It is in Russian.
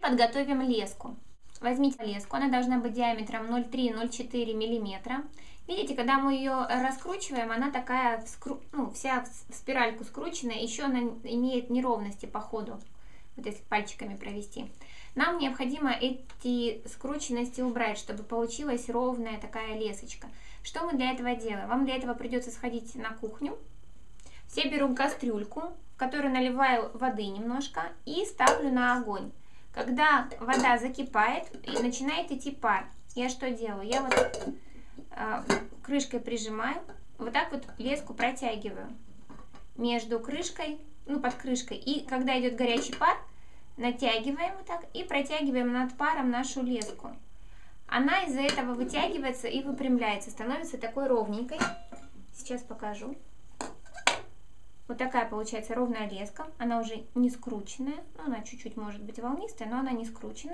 Подготовим леску. Возьмите леску, она должна быть диаметром 0,3-0,4 мм. Видите, когда мы ее раскручиваем, она такая, вся в спиральку скрученная, еще она имеет неровности по ходу, вот если пальчиками провести. Нам необходимо эти скрученности убрать, чтобы получилась ровная такая лесочка. Что мы для этого делаем? Вам для этого придется сходить на кухню. Все беру кастрюльку, в которую наливаю воды немножко и ставлю на огонь. Когда вода закипает и начинает идти пар, я что делаю? Я вот крышкой прижимаю, вот так вот леску протягиваю между крышкой, под крышкой. И когда идет горячий пар, натягиваем вот так и протягиваем над паром нашу леску. Она из-за этого вытягивается и выпрямляется, становится такой ровненькой. Сейчас покажу. Вот такая получается ровная леска. Она уже не скрученная. Она чуть-чуть может быть волнистая, но она не скрученная.